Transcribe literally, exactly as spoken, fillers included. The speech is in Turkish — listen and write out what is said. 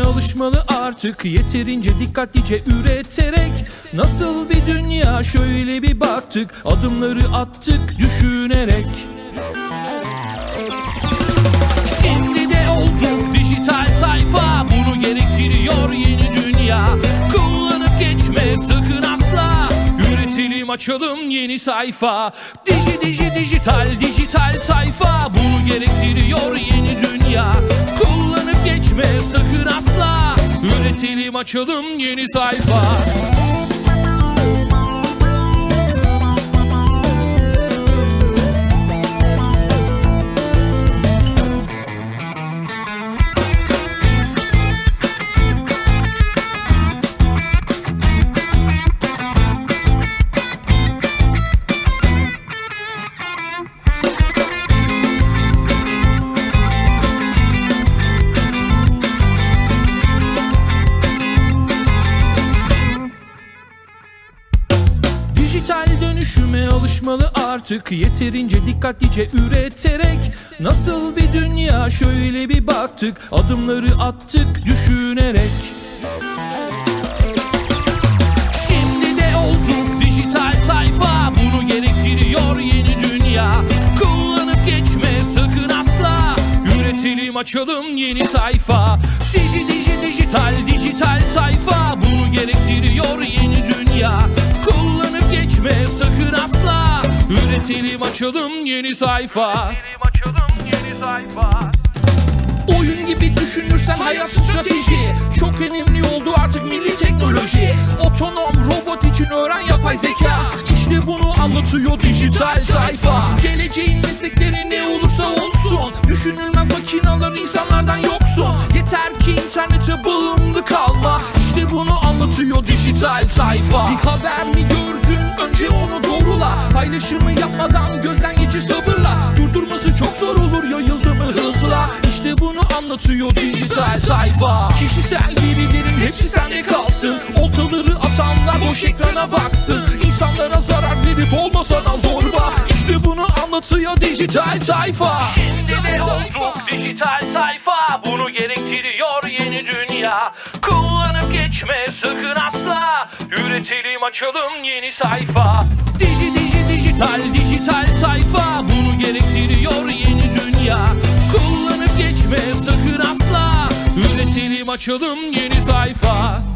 alışmalı artık, yeterince dikkatlice üreterek. Nasıl bir dünya, şöyle bir baktık, adımları attık düşünerek. Şimdi de olduk dijital tayfa, bunu gerektiriyor yeni dünya. Kullanıp geçme sakın asla, üretelim açalım yeni sayfa. Diji diji dijital dijital tayfa, bunu gerektiriyor yeni dünya. Kullanıp geçme sakın asla, üretelim açalım yeni sayfa. Dijital dönüşüme alışmalı artık, yeterince dikkatlice üreterek. Nasıl bir dünya, şöyle bir baktık, adımları attık düşünerek. Şimdi de olduk dijital tayfa, bunu gerektiriyor yeni dünya. Kullanıp geçme sakın asla, üretelim açalım yeni sayfa. Diji diji dijital dijital tayfa, bunu gerektiriyor yeni dünya. Kullanıp geçme sakın asla, üretelim açalım yeni sayfa. Üretelim açalım yeni sayfa. Oyun gibi düşünürsen hayat strateji, çok önemli oldu artık milli teknoloji. Otonom robot için öğren yapay zeka, İşte bunu anlatıyor dijital sayfa. Geleceğin meslekleri ne olursa olsun, düşünülmez makineler insanlardan yoksun. Yeter ki internete bağımlı kalma, İşte bunu anlatıyor dijital sayfa. Bir haber mi gördün, önce onu doğrula, paylaşımı yapmadan gözden geçir sabırla. Durdurması çok zor olur, yayıldı mı hızla, İşte bunu anlatıyor dijital sayfa. Kişisel verilerin hepsi sende kalsın, oltaları atanlar boş ekrana baksın. İnsanlara zarar verip olma sanal zorba, İşte bunu anlatıyor dijital sayfa. Şimdi de olduk dijital sayfa, bunu gerektiriyor yeni dünya. Kullanıp geçme sakın asla, üretelim açalım yeni sayfa. Diji diji dijital dijital sayfa, bunu gerektiriyor yeni dünya. Kullanıp geçme sakın asla, üretelim açalım yeni sayfa.